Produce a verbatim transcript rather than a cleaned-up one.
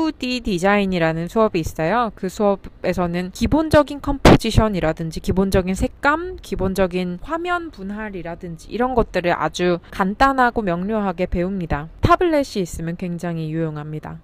투디 디자인이라는 수업이 있어요. 그 수업에서는 기본적인 컴포지션이라든지 기본적인 색감, 기본적인 화면 분할이라든지 이런 것들을 아주 간단하고 명료하게 배웁니다. 타블렛이 있으면 굉장히 유용합니다.